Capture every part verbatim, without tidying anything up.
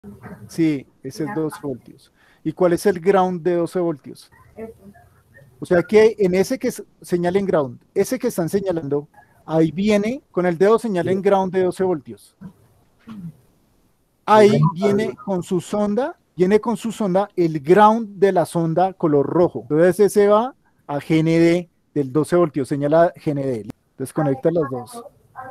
Sí, ese es doce voltios. ¿Y cuál es el ground de doce voltios? O sea que en ese que señalen ground, ese que están señalando, ahí viene, con el dedo señalen ground de doce voltios. Ahí viene con su sonda, viene con su sonda el ground de la sonda color rojo. Entonces ese va a G N D del doce voltios, señala G N D. Desconecta las dos.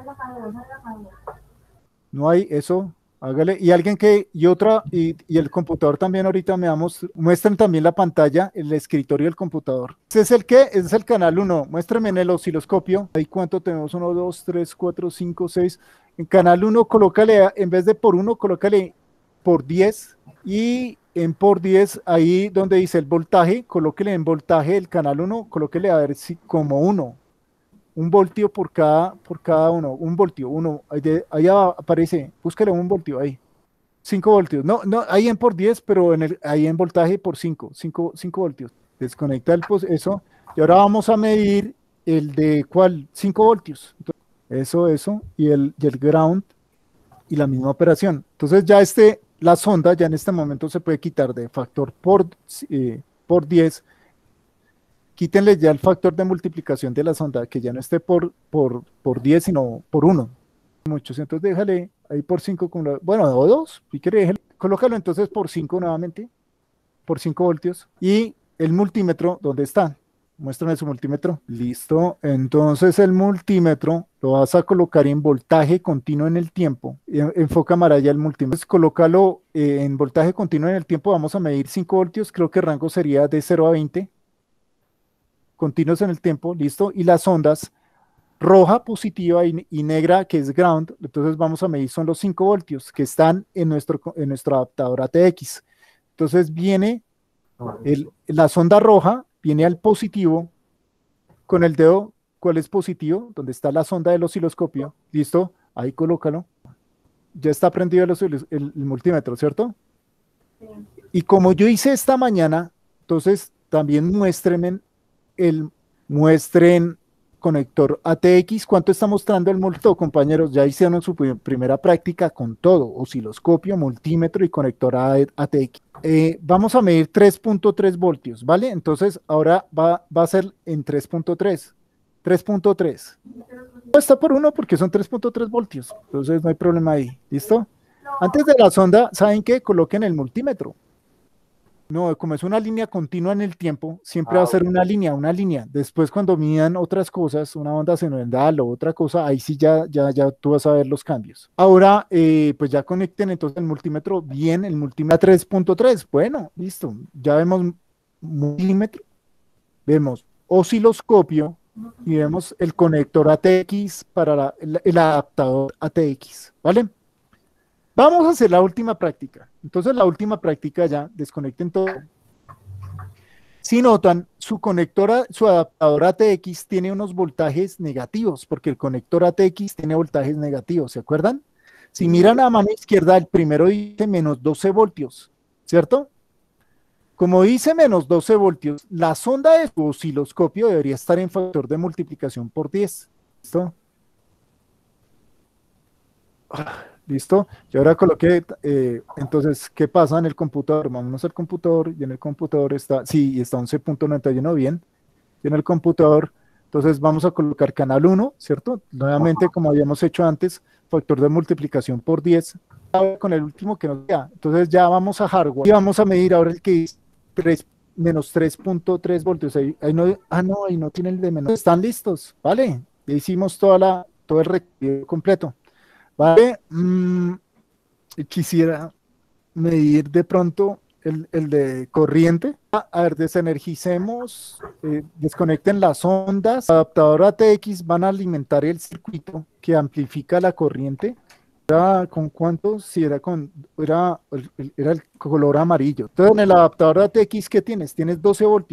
No hay eso, hágale. Y alguien que, y otra, y, y el computador también ahorita me damos, muestren también la pantalla, el escritorio del computador. ¿Ese es el qué? Ese es el canal uno. Muéstrenme en el osciloscopio. Ahí cuánto tenemos, uno, dos, tres, cuatro, cinco, seis. En canal uno, colócale, en vez de por uno, colócale por diez. Y en por diez, ahí donde dice el voltaje, colóquele en voltaje el canal uno, colóquele a ver si como uno. Un voltio por cada, por cada uno, un voltio, uno, ahí, de, ahí aparece, búsquele un voltio ahí, cinco voltios, no, no, ahí en por diez, pero en el, ahí en voltaje por cinco, cinco, cinco voltios, desconecta el, pues, eso, y ahora vamos a medir el de cuál, cinco voltios, entonces, eso, eso, y el, y el ground, y la misma operación, entonces ya este, la sonda ya en este momento se puede quitar de factor por, eh, por diez. Quítenle ya el factor de multiplicación de la sonda, que ya no esté por, por, por diez, sino por uno. Muchos, entonces déjale ahí por cinco, con la, bueno, o dos, si quiere, déjale, colócalo entonces por cinco nuevamente, por cinco voltios. Y el multímetro, ¿dónde está? Muéstrame su multímetro. Listo. Entonces el multímetro lo vas a colocar en voltaje continuo en el tiempo. Enfoca Maraya el multímetro. Entonces, colócalo eh, en voltaje continuo en el tiempo. Vamos a medir cinco voltios. Creo que el rango sería de cero a veinte. Continuos en el tiempo, listo, y las ondas roja positiva y, y negra que es ground, entonces vamos a medir son los cinco voltios que están en nuestro, en nuestro adaptador A T X. Entonces viene el, la sonda roja, viene al positivo con el dedo, ¿cuál es positivo? Donde está la sonda del osciloscopio, listo, ahí colócalo. Ya está prendido el, el, el multímetro, ¿cierto? Sí. Y como yo hice esta mañana, entonces también muéstrenme el muestren conector A T X. ¿Cuánto está mostrando el multo, compañeros? Ya hicieron su primera práctica con todo, osciloscopio, multímetro y conector A T X. Eh, vamos a medir tres punto tres voltios, ¿vale? Entonces ahora va, va a ser en tres punto tres. tres punto tres. No está por uno porque son tres punto tres voltios, entonces no hay problema ahí, ¿listo? Antes de la sonda, ¿saben qué? Coloquen el multímetro. No, como es una línea continua en el tiempo, siempre ah, va a ser una línea, una línea. Después cuando midan otras cosas, una onda sinusoidal o otra cosa, ahí sí ya, ya, ya tú vas a ver los cambios. Ahora, eh, pues ya conecten entonces el multímetro bien, el multímetro tres punto tres. Bueno, listo. Ya vemos multímetro, vemos osciloscopio y vemos el conector A T X para la, el, el adaptador A T X, ¿vale? Vamos a hacer la última práctica. Entonces, la última práctica ya, desconecten todo. Si notan, su conector, su adaptador A T X tiene unos voltajes negativos, porque el conector A T X tiene voltajes negativos, ¿se acuerdan? Si miran a mano izquierda, el primero dice menos doce voltios, ¿cierto? Como dice menos doce voltios, la sonda de su osciloscopio debería estar en factor de multiplicación por diez. ¿Listo? ¿Listo? Y ahora coloqué, eh, entonces, ¿qué pasa en el computador? Vámonos al computador y en el computador está, sí, está once punto noventa y uno, bien. Y en el computador, entonces vamos a colocar canal uno, ¿cierto? Nuevamente, como habíamos hecho antes, factor de multiplicación por diez, con el último que nos queda. Entonces ya vamos a hardware y vamos a medir ahora el que dice tres, menos tres punto tres voltios. Ahí, ahí no, ah, no, ahí no tiene el de menos. Están listos, ¿vale? Ya hicimos toda la, todo el recorrido completo. Vale, mm, quisiera medir de pronto el, el de corriente. A ver, desenergicemos, eh, desconecten las ondas. El adaptador A T X van a alimentar el circuito que amplifica la corriente. ¿Era con cuánto? Si era con, era, era el color amarillo. Entonces, en el adaptador A T X, ¿qué tienes? Tienes doce voltios.